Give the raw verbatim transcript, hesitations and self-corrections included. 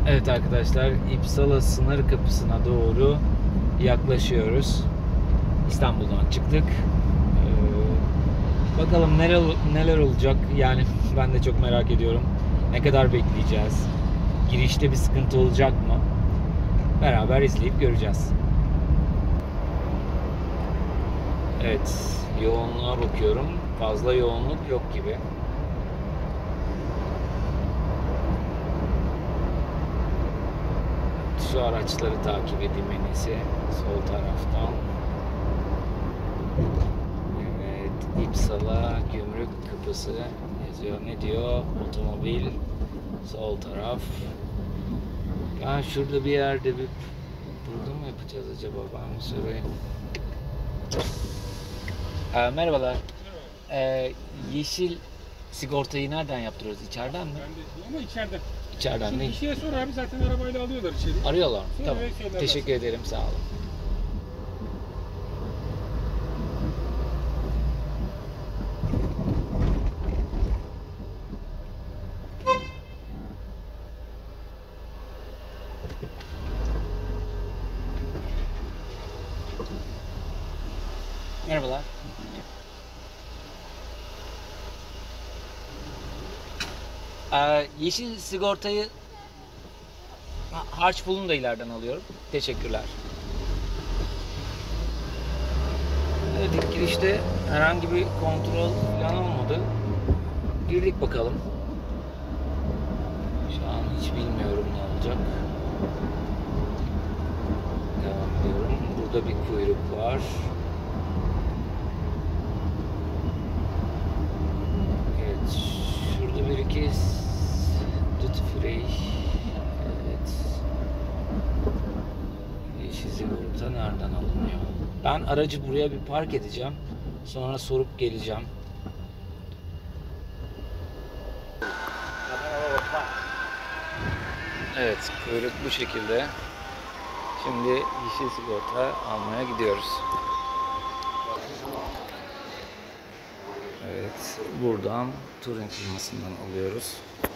Evet arkadaşlar, İpsala sınır kapısına doğru yaklaşıyoruz. İstanbul'dan çıktık. Ee, bakalım neler, neler olacak. Yani ben de çok merak ediyorum. Ne kadar bekleyeceğiz? Girişte bir sıkıntı olacak mı? Beraber izleyip göreceğiz. Evet, yoğunluğa bakıyorum. Fazla yoğunluk yok gibi. Şu araçları takip edeyim en iyisi. Sol taraftan. Evet, İpsala Gümrük Kapısı yazıyor. Ne diyor? Otomobil. Sol taraf. Ya şurada bir yerde bir burada mı yapacağız acaba? Ben mi sorayım? Ee, merhabalar. Ee, yeşil sigortayı nereden yaptırıyoruz? İçeriden mi? Ben de, ama içeride. İçeriden Şimdi değil. kişiye sor abi, zaten arabayla alıyorlar içeri. Arıyorlar mı? Sonra Tamam. evet, söylerler. Teşekkür ederim. Sağ olun. Merhabalar. Ee, yeşil sigortayı ha- harç pulunu da ileriden alıyorum. Teşekkürler. Evet, ilk girişte herhangi bir kontrol falan olmadı. Girdik bakalım. Şu an hiç bilmiyorum ne olacak. Devam ediyorum. Burada bir kuyruk var. Evet, şurada bir iki duty free. Evet. Yeşil sigorta nereden alınıyor? Ben aracı buraya bir park edeceğim. Sonra sorup geleceğim. Evet, kuyruk bu şekilde. Şimdi yeşil sigorta almaya gidiyoruz. Evet, buradan Turing firmasından alıyoruz.